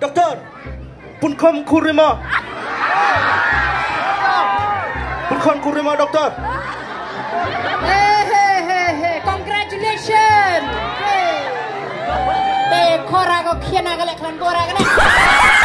doktor pun kom kurima doktor congratulations แต่ขอราก็เขียนอะไรกันเลยคลันโบรากันเนี่ย